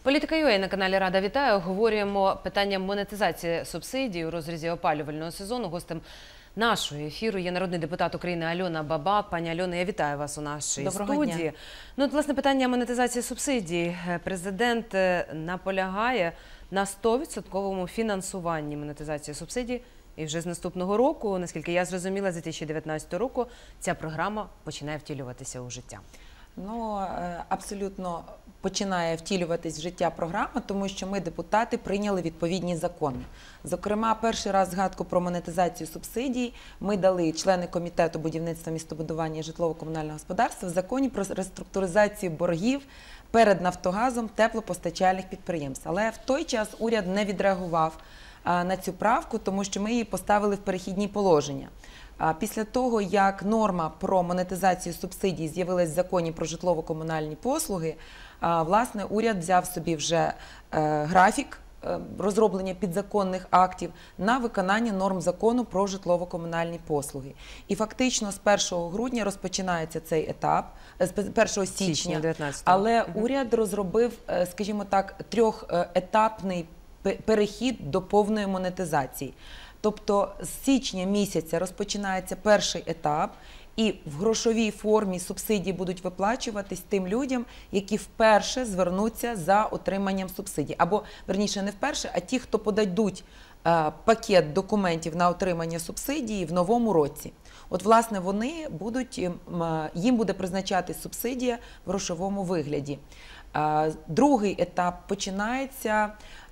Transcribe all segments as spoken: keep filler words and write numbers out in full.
Політика.ua на каналі Рада вітаю. Говоримо питання монетизації субсидій у розрізі опалювального сезону. Гостем нашого ефіру є народний депутат України Альона Бабак. Пані Альона, я вітаю вас у нашій Доброго студії. дня. Ну, от, власне, питання монетизації субсидій. Президент наполягає на сто відсотків фінансуванні монетизації субсидій. І вже з наступного року, наскільки я зрозуміла, з дві тисячі дев'ятнадцятого року ця програма починає втілюватися у життя. Ну, абсолютно починає втілюватись в життя програма, тому що ми, депутати, прийняли відповідні закони. Зокрема, перший раз згадку про монетизацію субсидій ми дали члени Комітету будівництва, містобудування і житлово-комунального господарства в законі про реструктуризацію боргів перед Нафтогазом теплопостачальних підприємств. Але в той час уряд не відреагував на цю правку, тому що ми її поставили в перехідні положення. Після того, як норма про монетизацію субсидій з'явилась в законі про житлово-комунальні послуги, власне, уряд взяв собі вже графік розроблення підзаконних актів на виконання норм закону про житлово-комунальні послуги. І фактично з першого грудня розпочинається цей етап, з першого січня, але уряд розробив, скажімо так, трьохетапний перехід до повної монетизації. Тобто з січня місяця розпочинається перший етап, і в грошовій формі субсидії будуть виплачуватись тим людям, які вперше звернуться за отриманням субсидій. Або, верніше, не вперше, а ті, хто подадуть е, пакет документів на отримання субсидії в новому році. От, власне, вони будуть, їм буде призначатись субсидія в грошовому вигляді. Е, другий етап починається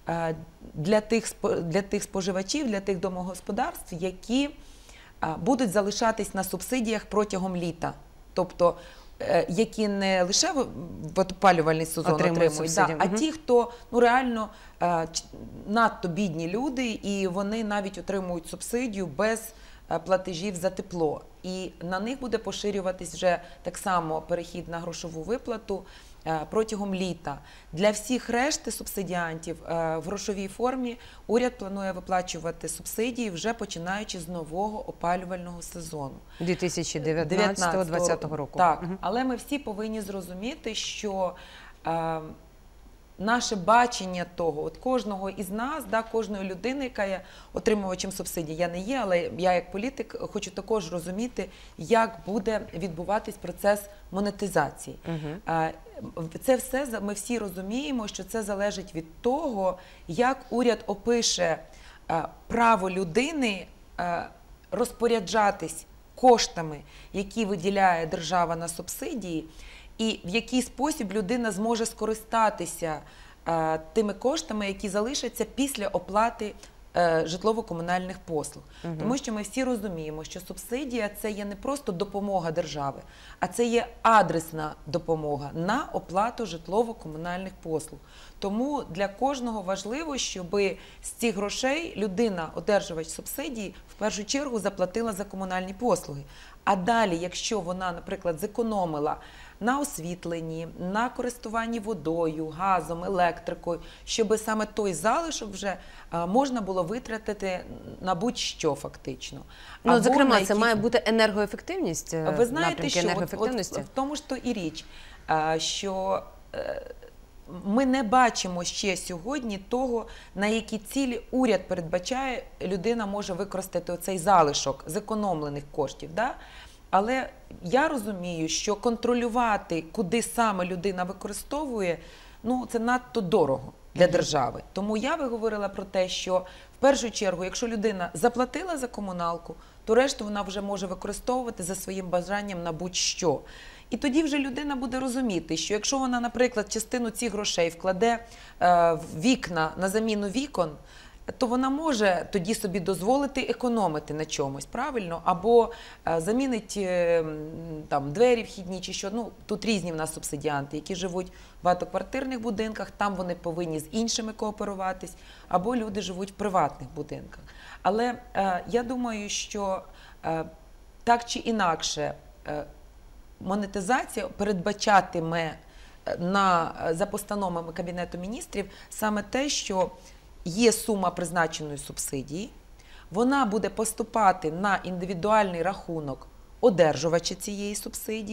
для тих, для тих споживачів, для тих домогосподарств, які будуть залишатись на субсидіях протягом літа. Тобто, які не лише в опалювальний сезон отримують, отримують да, а угу. ті, хто ну, реально надто бідні люди, і вони навіть отримують субсидію без платежів за тепло. І на них буде поширюватись вже так само перехід на грошову виплату протягом літа. Для всіх решти субсидіантів в грошовій формі уряд планує виплачувати субсидії вже починаючи з нового опалювального сезону. дві тисячі дев'ятнадцятого двадцятого року. Так, угу. Але ми всі повинні зрозуміти, що е, наше бачення того, от кожного із нас, да, кожної людини, яка є отримувачем субсидій, я не є, але я як політик хочу також розуміти, як буде відбуватись процес монетизації. Угу. Це все, ми всі розуміємо, що це залежить від того, як уряд опише право людини розпоряджатись коштами, які виділяє держава на субсидії, і в який спосіб людина зможе скористатися е, тими коштами, які залишаться після оплати е, житлово-комунальних послуг. Угу. Тому що ми всі розуміємо, що субсидія – це є не просто допомога держави, а це є адресна допомога на оплату житлово-комунальних послуг. Тому для кожного важливо, щоб з цих грошей людина, одержувач субсидії, в першу чергу заплатила за комунальні послуги. А далі, якщо вона, наприклад, зекономила на освітленні, на користуванні водою, газом, електрикою, щоб саме той залишок вже можна було витратити на будь-що фактично. Ну, зокрема, якісь... це має бути енергоефективність, ви знаєте, що енергоефективності? От, от, в тому ж то і річ, що ми не бачимо ще сьогодні того, на які цілі уряд передбачає, людина може використати оцей залишок зекономлених коштів. Да? Але я розумію, що контролювати, куди саме людина використовує, ну, це надто дорого для держави. Тому я би говорила про те, що в першу чергу, якщо людина заплатила за комуналку, то решту вона вже може використовувати за своїм бажанням на будь-що. І тоді вже людина буде розуміти, що якщо вона, наприклад, частину цих грошей вкладе е, в вікна на заміну вікон, то вона може тоді собі дозволити економити на чомусь, правильно? Або е, замінить е, там, двері вхідні чи що. Ну, тут різні в нас субсидіанти, які живуть в багатоквартирних будинках, там вони повинні з іншими кооперуватись, або люди живуть в приватних будинках. Але е, я думаю, що е, так чи інакше е, монетизація передбачатиме на, за постановами Кабінету міністрів саме те, що є сума призначеної субсидії, вона буде поступати на індивідуальний рахунок одержувача цієї субсидії.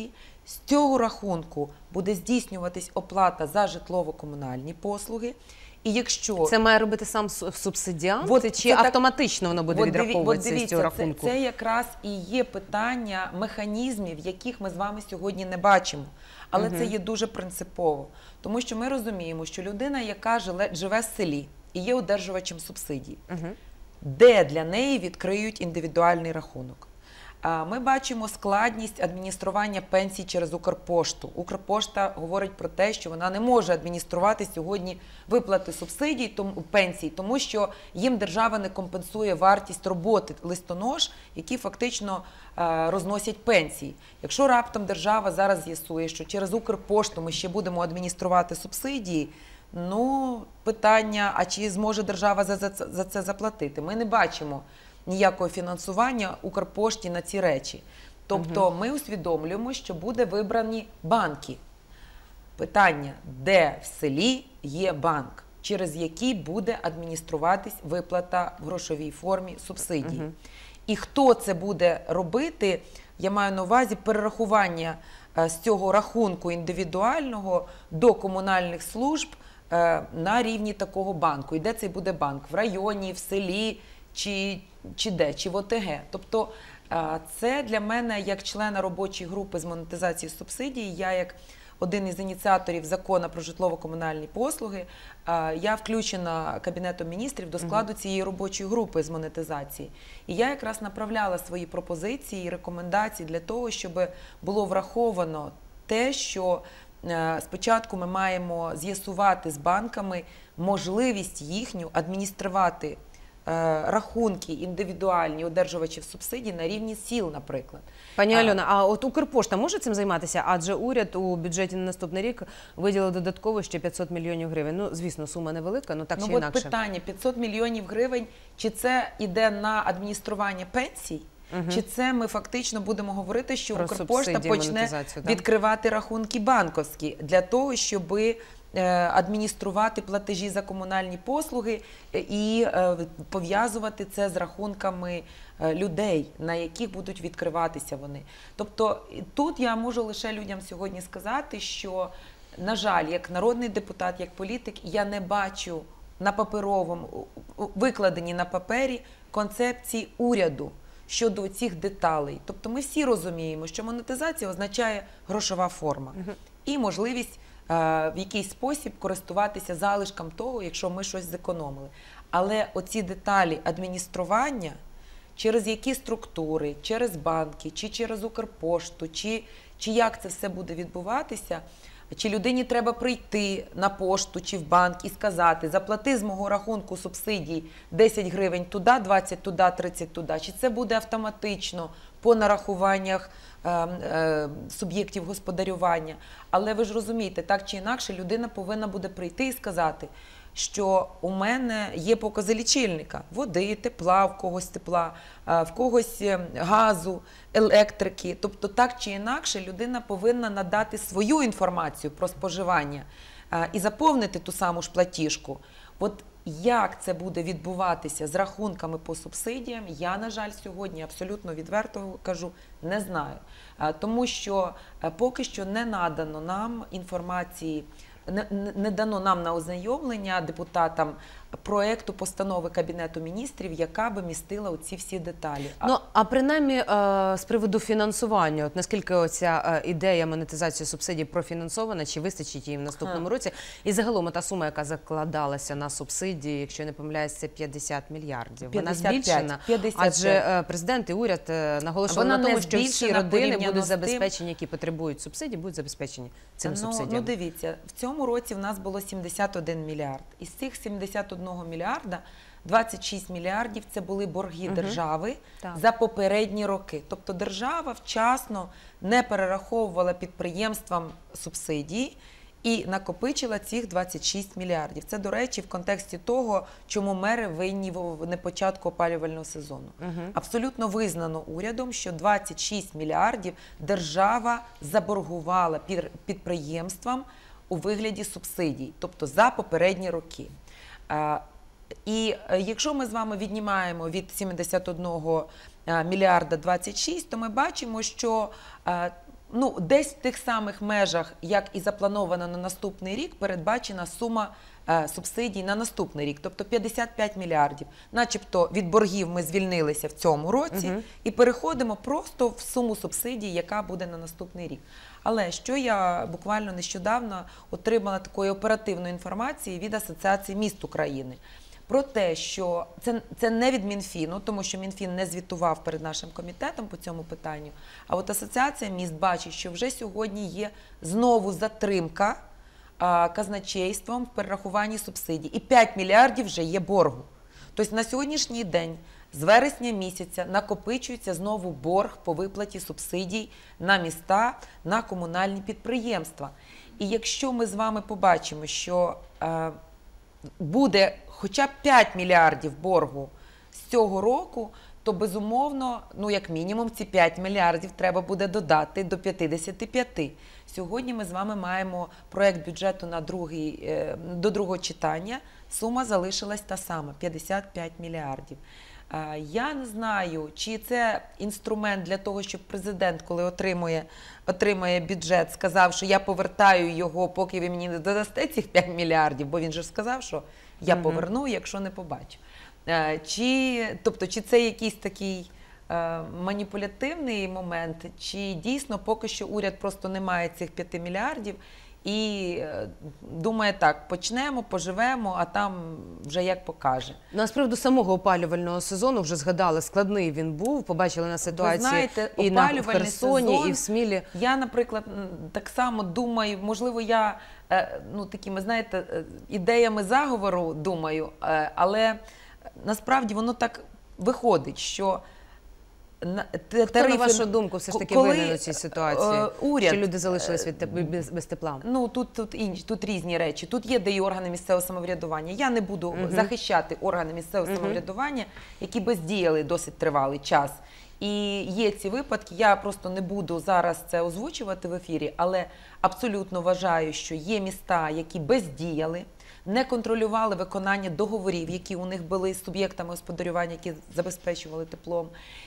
З цього рахунку буде здійснюватись оплата за житлово-комунальні послуги. І якщо це має робити сам субсидіант, от чи автоматично воно буде відраховуватися з цього рахунку? Це, це якраз і є питання механізмів, яких ми з вами сьогодні не бачимо. Але угу. це є дуже принципово. Тому що ми розуміємо, що людина, яка живе, живе в селі і є одержувачем субсидій, угу. де для неї відкриють індивідуальний рахунок. Ми бачимо складність адміністрування пенсій через Укрпошту. Укрпошта говорить про те, що вона не може адмініструвати сьогодні виплати субсидій, тому, пенсій, тому що їм держава не компенсує вартість роботи листонож, які фактично е, розносять пенсії. Якщо раптом держава зараз з'ясує, що через Укрпошту ми ще будемо адмініструвати субсидії, ну, питання, а чи зможе держава за, за, за це заплатити? Ми не бачимо ніякого фінансування Укрпошті на ці речі. Тобто угу. ми усвідомлюємо, що буде вибрані банки. Питання, де в селі є банк, через який буде адмініструватись виплата в грошовій формі субсидій. Угу. І хто це буде робити, я маю на увазі перерахування з цього рахунку індивідуального до комунальних служб на рівні такого банку. І де цей буде банк? В районі, в селі, чи, чи де, чи в О Те Ге. Тобто це для мене, як члена робочої групи з монетизації субсидій, я як один із ініціаторів закону про житлово-комунальні послуги, я включена Кабінетом міністрів до складу цієї робочої групи з монетизації. І я якраз направляла свої пропозиції і рекомендації для того, щоб було враховано те, що спочатку ми маємо з'ясувати з банками можливість їхню адмініструвати рахунки індивідуальні одержувачів субсидій на рівні сіл, наприклад. Пані Альона, а от Укрпошта може цим займатися? Адже уряд у бюджеті на наступний рік виділив додатково ще п'ятсот мільйонів гривень. Ну, звісно, сума невелика, але так ну, чи от інакше. Питання, п'ятсот мільйонів гривень, чи це йде на адміністрування пенсій, угу. чи це ми фактично будемо говорити, що про Укрпошта почне відкривати рахунки банківські для того, щоби адмініструвати платежі за комунальні послуги і пов'язувати це з рахунками людей, на яких будуть відкриватися вони. Тобто тут я можу лише людям сьогодні сказати, що, на жаль, як народний депутат, як політик, я не бачу на паперовому, викладені на папері концепції уряду щодо цих деталей. Тобто ми всі розуміємо, що монетизація означає грошова форма і можливість в якийсь спосіб користуватися залишком того, якщо ми щось зекономили. Але оці деталі адміністрування, через які структури, через банки, чи через Укрпошту, чи, чи як це все буде відбуватися, чи людині треба прийти на пошту чи в банк і сказати, заплати з мого рахунку субсидій десять гривень туди, двадцять туди, тридцять туди, чи це буде автоматично по нарахуваннях е, е, суб'єктів господарювання. Але ви ж розумієте, так чи інакше людина повинна буде прийти і сказати, що у мене є покази лічильника, води, тепла, в когось тепла, в когось газу, електрики. Тобто так чи інакше людина повинна надати свою інформацію про споживання і заповнити ту саму ж платіжку. От як це буде відбуватися з рахунками по субсидіям, я, на жаль, сьогодні абсолютно відверто кажу, не знаю. Тому що поки що не надано нам інформації, Не, не дано нам на ознайомлення депутатам проєкту постанови Кабінету міністрів, яка би містила оці всі деталі. Ну, а принаймні з приводу фінансування, от наскільки оця ідея монетизації субсидій профінансована, чи вистачить її в наступному а. році? І загалом та сума, яка закладалася на субсидії, якщо я не помиляюсь, це п'ятдесят мільярдів. Вона збільшена, п'ятдесят п'ять. Адже президент і уряд наголошували на тому, що всі родини будуть забезпечені, які потребують субсидій, будуть забезпечені цим ну, субсидіями. Ну, дивіться, в цьому році в нас було сімдесят один мільярд. Із цих сімдесят один мільярда двадцять шість мільярдів це були борги угу. держави так. за попередні роки. Тобто держава вчасно не перераховувала підприємствам субсидії і накопичила цих двадцять шість мільярдів. Це, до речі, в контексті того, чому мери винні в непочатку опалювального сезону. Угу. Абсолютно визнано урядом, що двадцять шість мільярдів держава заборгувала підприємствам у вигляді субсидій, тобто за попередні роки. І якщо ми з вами віднімаємо від сімдесят один мільярда двадцять шість, то ми бачимо, що ну, десь в тих самих межах, як і заплановано на наступний рік, передбачена сума е, субсидій на наступний рік, тобто п'ятдесят п'ять мільярдів. Начебто від боргів ми звільнилися в цьому році Мгм. і переходимо просто в суму субсидій, яка буде на наступний рік. Але що я буквально нещодавно отримала такої оперативної інформації від Асоціації міст України. Про те, що це, це не від Мінфіну, тому що Мінфін не звітував перед нашим комітетом по цьому питанню, а от Асоціація міст бачить, що вже сьогодні є знову затримка а, казначейством в перерахуванні субсидій. І п'ять мільярдів вже є боргу. Тобто на сьогоднішній день, з вересня місяця, накопичується знову борг по виплаті субсидій на міста, на комунальні підприємства. І якщо ми з вами побачимо, що е, буде хоча б п'ять мільярдів боргу з цього року, то безумовно, ну як мінімум, ці п'ять мільярдів треба буде додати до п'ятдесят п'ять. Сьогодні ми з вами маємо проект бюджету на другий, е, до другого читання. Сума залишилась та сама – п'ятдесят п'ять мільярдів. Е, Я не знаю, чи це інструмент для того, щоб президент, коли отримує, отримує бюджет, сказав, що я повертаю його, поки ви мені не додасте цих п'ять мільярдів, бо він же ж сказав, що я Мгм. поверну, якщо не побачу. Е, Чи, тобто, чи це якийсь такий е, маніпулятивний момент, чи дійсно поки що уряд просто не має цих п'яти мільярдів і е, думає так, почнемо, поживемо, а там вже як покаже. Ну, а з приводу самого опалювального сезону вже згадали, складний він був, побачили на ситуації знаєте, і на в опалювальний Херсоні, сезон- і в Смілі. Я, наприклад, м, так само думаю, можливо, я е, ну, такими, знаєте, е, ідеями заговору думаю, е, але насправді воно так виходить, що на- те- Хто, на тарифи- вашу думку, все ж таки коли, винен у цій ситуації? е, уряд, Що люди залишились від теп- без, без тепла? Ну, тут, тут, інші, тут різні речі. Тут є де і органи місцевого самоврядування. Я не буду захищати органи місцевого самоврядування, які бездіяли досить тривалий час. І є ці випадки, я просто не буду зараз це озвучувати в ефірі, але абсолютно вважаю, що є міста, які бездіяли, не контролювали виконання договорів, які у них були з суб'єктами господарювання, які забезпечували теплом.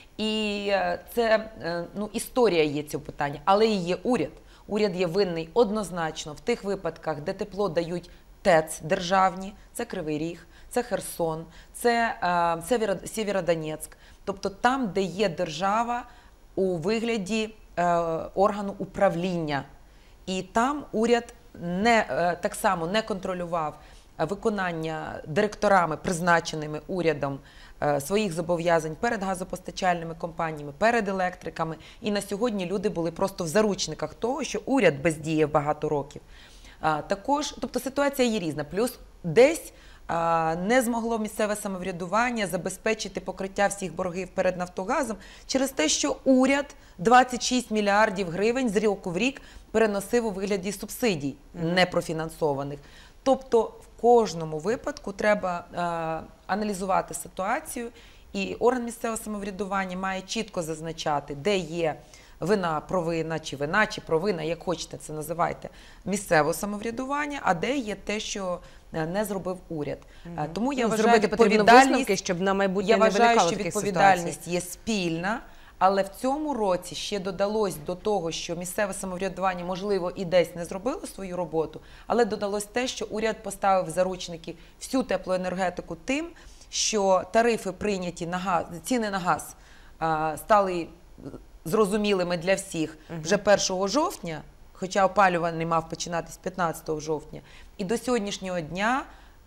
І е, це е, ну, історія є цього питання, але і є уряд. Уряд є винний однозначно в тих випадках, де тепло дають ТЕЦ державні, це Кривий Ріг, це Херсон, це е, Сєвєро- Сєвєродонецьк. Тобто там, де є держава у вигляді е, органу управління. І там уряд не, е, так само не контролював е, виконання директорами, призначеними урядом, е, своїх зобов'язань перед газопостачальними компаніями, перед електриками. І на сьогодні люди були просто в заручниках того, що уряд бездіяв багато років. А, також, тобто ситуація є різна. Плюс десь а, не змогло місцеве самоврядування забезпечити покриття всіх боргів перед Нафтогазом через те, що уряд двадцять шість мільярдів гривень з року в рік переносив у вигляді субсидій непрофінансованих. Тобто в кожному випадку треба а, аналізувати ситуацію, і орган місцевого самоврядування має чітко зазначати, де є вина, провина, чи вина, чи провина, як хочете це називайте, місцевого самоврядування, а де є те, що е, не зробив уряд. Е, Тому я Ну, вважаю, зробити потрібно відповідальність, висновки, щоб на майбутнє я не вважаю, виникало що таких відповідальність ситуацій. є спільна, але в цьому році ще додалось до того, що місцеве самоврядування, можливо, і десь не зробило свою роботу, але додалось те, що уряд поставив в заручники всю теплоенергетику тим, що тарифи прийняті на газ, ціни на газ а, стали зрозумілими для всіх вже першого жовтня, хоча опалювальний мав починатись п'ятнадцятого жовтня, і до сьогоднішнього дня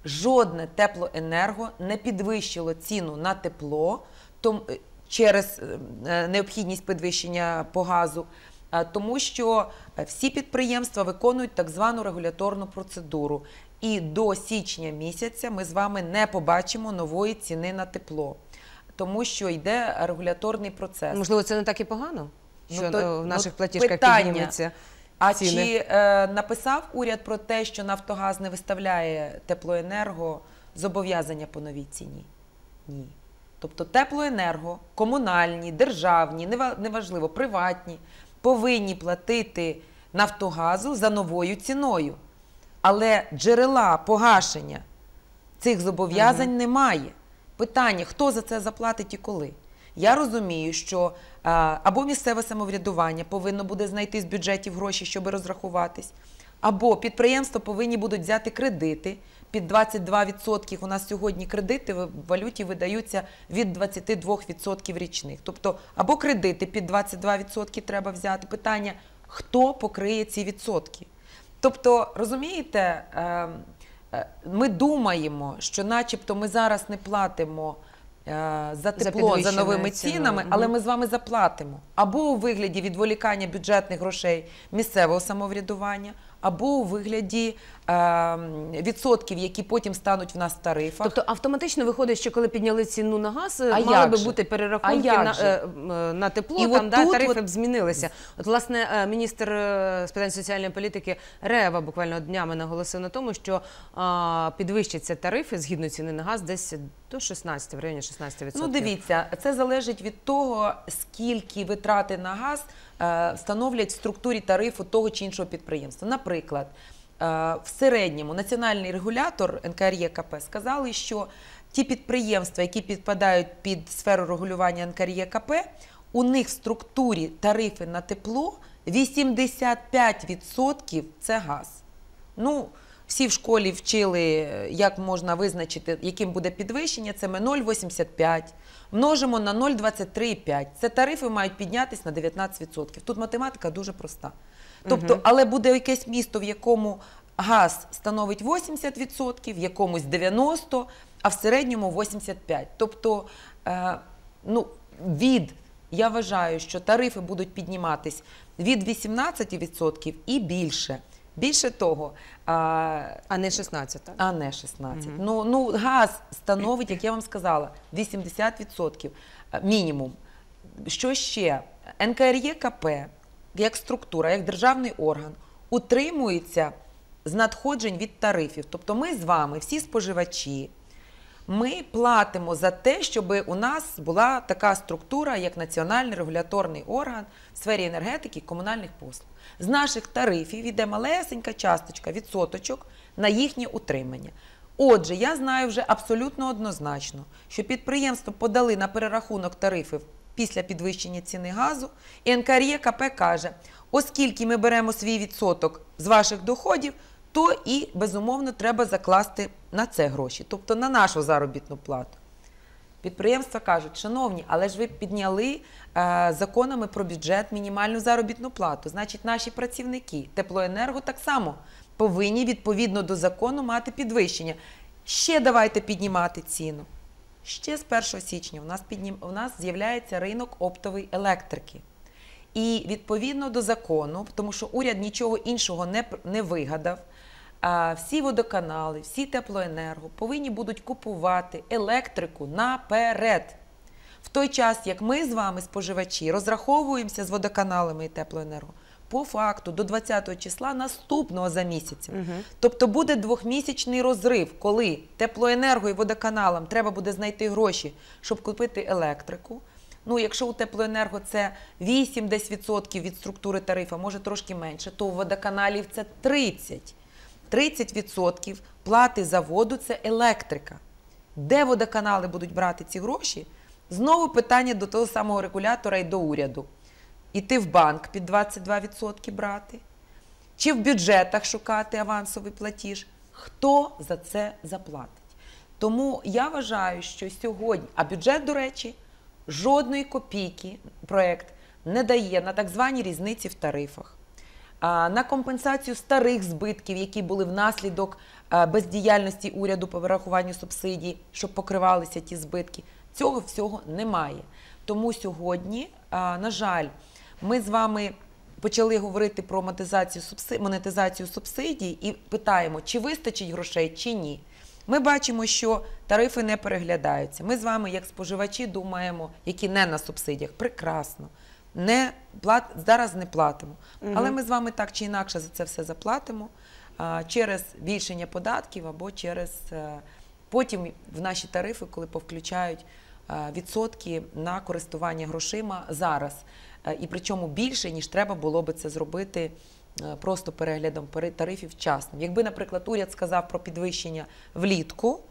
жодне теплоенерго не підвищило ціну на тепло том, через е, необхідність підвищення по газу, е, тому що всі підприємства виконують так звану регуляторну процедуру. І до січня місяця ми з вами не побачимо нової ціни на тепло, тому що йде регуляторний процес. Можливо, це не так і погано, що Ну, то- е, в наших ну, платіжках питання. піднімуться А ціни. чи е, написав уряд про те, що Нафтогаз не виставляє теплоенерго зобов'язання по новій ціні? Ні. Тобто теплоенерго, комунальні, державні, нева- неважливо, приватні, повинні платити Нафтогазу за новою ціною. Але джерела погашення цих зобов'язань немає. Питання, хто за це заплатить і коли? Я розумію, що а, або місцеве самоврядування повинно буде знайти з бюджетів гроші, щоб розрахуватись, або підприємства повинні будуть взяти кредити під двадцять два відсотки. У нас сьогодні кредити в валюті видаються від двадцяти двох відсотків річних. Тобто або кредити під двадцять два відсотки треба взяти. Питання, хто покриє ці відсотки? Тобто, розумієте, ми думаємо, що начебто ми зараз не платимо за тепло, за, за новими цінами, але угу. ми з вами заплатимо. Або у вигляді відволікання бюджетних грошей місцевого самоврядування, або у вигляді е, відсотків, які потім стануть в нас в тарифах. Тобто автоматично виходить, що коли підняли ціну на газ, а мали би бути перерахунки на, е, на тепло, і там да, тут, тарифи от... б змінилися. От, власне, міністр з питань соціальної політики Рева буквально днями наголосив на тому, що а, підвищаться тарифи згідно ціни на газ десь до шістнадцяти, в районі шістнадцяти відсотків. Ну, дивіться, це залежить від того, скільки витрати на газ е, становлять в структурі тарифу того чи іншого підприємства. Наприклад, е, в середньому національний регулятор ен ка ер є ка пе сказали, що ті підприємства, які підпадають під сферу регулювання ен ка ер є ка пе, у них в структурі тарифи на тепло вісімдесят п'ять відсотків це газ. Ну, всі в школі вчили, як можна визначити, яким буде підвищення. Це ми нуль цілих вісімдесят п'ять множимо на нуль цілих двадцять три п'ять. Це тарифи мають піднятися на дев'ятнадцять відсотків. Тут математика дуже проста. Тобто, угу. але буде якесь місто, в якому газ становить вісімдесят відсотків, в якомусь дев'яносто відсотків, а в середньому вісімдесят п'ять відсотків. Тобто, е, ну, від, я вважаю, що тарифи будуть підніматись від вісімнадцяти відсотків і більше. Більше того, а, а не шістнадцять, так? А не шістнадцять. Угу. Ну, ну, газ становить, як я вам сказала, вісімдесят відсотків мінімум. Що ще? ен ка ер є ка пе, як структура, як державний орган, утримується з надходжень від тарифів. Тобто ми з вами, всі споживачі, ми платимо за те, щоб у нас була така структура, як національний регуляторний орган в сфері енергетики і комунальних послуг. З наших тарифів йде малесенька часточка, відсоточок на їхнє утримання. Отже, я знаю вже абсолютно однозначно, що підприємства подали на перерахунок тарифів після підвищення ціни газу, і ен ка ер є ка пе каже, оскільки ми беремо свій відсоток з ваших доходів, то і, безумовно, треба закласти на це гроші, тобто на нашу заробітну плату. Підприємства кажуть, шановні, але ж ви підняли е, законами про бюджет мінімальну заробітну плату. Значить, наші працівники теплоенерго так само повинні відповідно до закону мати підвищення. Ще давайте піднімати ціну. Ще з першого січня у нас, піднім... у нас з'являється ринок оптової електрики. І відповідно до закону, тому що уряд нічого іншого не, не вигадав, а всі водоканали, всі теплоенерго повинні будуть купувати електрику наперед. В той час, як ми з вами, споживачі, розраховуємося з водоканалами і теплоенерго, по факту до двадцятого числа наступного за місяцем. Угу. Тобто буде двохмісячний розрив, коли теплоенерго і водоканалам треба буде знайти гроші, щоб купити електрику. Ну, якщо у теплоенерго це вісім-десять відсотків від структури тарифа, може трошки менше, то у водоканалів це тридцять відсотків. тридцять відсотків плати за воду – це електрика. Де водоканали будуть брати ці гроші? Знову питання до того самого регулятора і до уряду. Іти в банк під двадцять два відсотки брати? Чи в бюджетах шукати авансовий платіж? Хто за це заплатить? Тому я вважаю, що сьогодні, а бюджет, до речі, жодної копійки проєкт не дає на так звані різниці в тарифах, на компенсацію старих збитків, які були внаслідок бездіяльності уряду по вирахуванню субсидій, щоб покривалися ті збитки. Цього всього немає. Тому сьогодні, на жаль, ми з вами почали говорити про монетизацію субсидій, монетизацію субсидій і питаємо, чи вистачить грошей, чи ні. Ми бачимо, що тарифи не переглядаються. Ми з вами, як споживачі, думаємо, які не на субсидіях. Прекрасно. Не плат... Зараз не платимо. Угу. Але ми з вами так чи інакше за це все заплатимо а, через збільшення податків або через а, потім в наші тарифи, коли повключають а, відсотки на користування грошима зараз. А, і причому більше, ніж треба було би це зробити а, просто переглядом тарифів вчасним. Якби, наприклад, уряд сказав про підвищення влітку,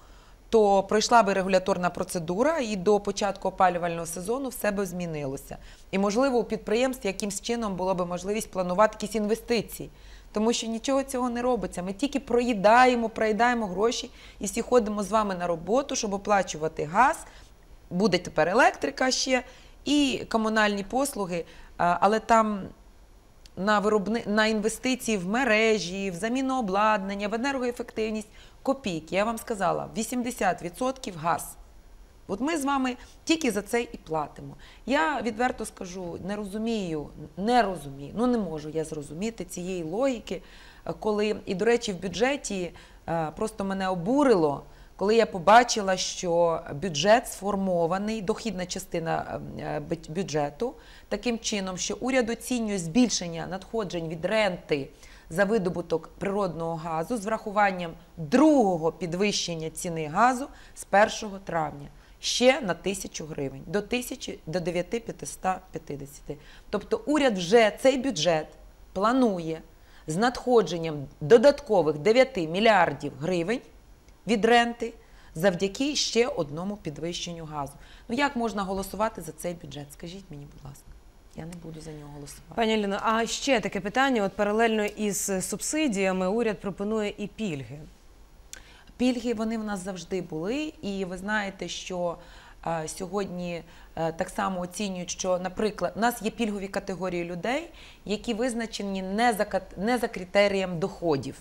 то пройшла би регуляторна процедура і до початку опалювального сезону все би змінилося. І, можливо, у підприємстві якимсь чином було б можливість планувати якісь інвестиції. Тому що нічого цього не робиться. Ми тільки проїдаємо, проїдаємо гроші і всі ходимо з вами на роботу, щоб оплачувати газ, буде тепер електрика ще і комунальні послуги, але там на, виробни... на інвестиції в мережі, в заміну обладнання, в енергоефективність копійки. Я вам сказала, вісімдесят відсотків газ. От ми з вами тільки за це і платимо. Я відверто скажу, не розумію, не розумію, ну не можу я зрозуміти цієї логіки, коли, і до речі, в бюджеті просто мене обурило, коли я побачила, що бюджет сформований, дохідна частина бюджету, таким чином, що уряд оцінює збільшення надходжень від ренти за видобуток природного газу з врахуванням другого підвищення ціни газу з першого травня. Ще на тисячу гривень, до тисячі, до дев'ять тисяч п'ятсот п'ятдесят. Тобто уряд вже цей бюджет планує з надходженням додаткових дев'ять мільярдів гривень від ренти завдяки ще одному підвищенню газу. Ну як можна голосувати за цей бюджет? Скажіть мені, будь ласка. Я не буду за нього голосувати. Пані Аліно, а ще таке питання, от паралельно із субсидіями уряд пропонує і пільги. Пільги, вони в нас завжди були, і ви знаєте, що а, сьогодні а, так само оцінюють, що, наприклад, у нас є пільгові категорії людей, які визначені не за, не за критерієм доходів.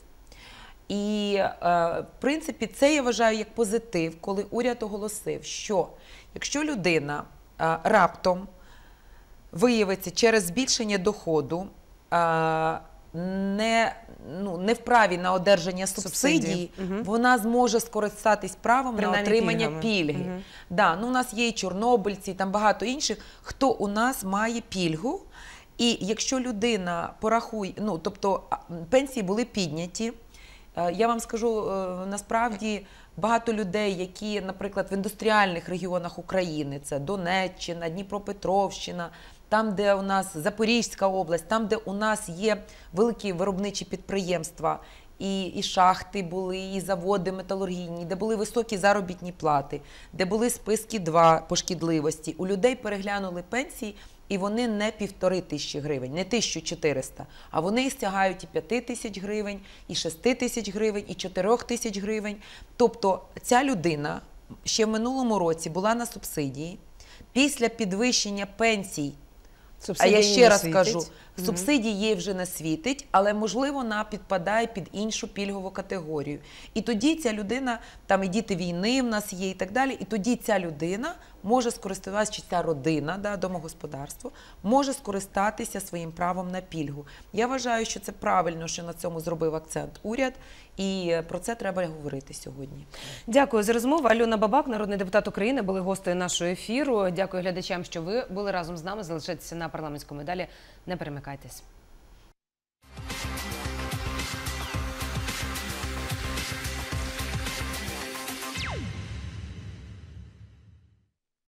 І, а, в принципі, це я вважаю як позитив, коли уряд оголосив, що якщо людина а, раптом виявиться через збільшення доходу, а, не, ну, не вправі на одержання субсидій, угу. вона зможе скористатись правом Принаймні на отримання пільгами. пільги. Угу. Да, ну, у нас є і чорнобильці, і там багато інших, хто у нас має пільгу. І якщо людина порахує, ну, тобто пенсії були підняті, я вам скажу, насправді, багато людей, які, наприклад, в індустріальних регіонах України, це Донеччина, Дніпропетровщина, там, де у нас Запорізька область, там, де у нас є великі виробничі підприємства, і, і шахти були, і заводи металургійні, де були високі заробітні плати, де були списки два по шкідливості. У людей переглянули пенсії, і вони не півтори тисячі гривень, не тисячу чотириста, а вони стягають і п'яти тисяч гривень, і шести тисяч гривень, і чотирьох тисяч гривень. Тобто ця людина ще в минулому році була на субсидії, після підвищення пенсій, Субсидії а я ще раз світить. кажу, субсидії їй вже не світить, але, можливо, вона підпадає під іншу пільгову категорію. І тоді ця людина, там і діти війни в нас є і так далі, і тоді ця людина може скористатися, чи ця родина, да, домогосподарство, може скористатися своїм правом на пільгу. Я вважаю, що це правильно, що на цьому зробив акцент уряд, і про це треба говорити сьогодні. Дякую за розмову. Альона Бабак, народний депутат України, були гостею нашого ефіру. Дякую глядачам, що ви були разом з нами. Залишайтеся на парламентському. Далі не перемикайтесь.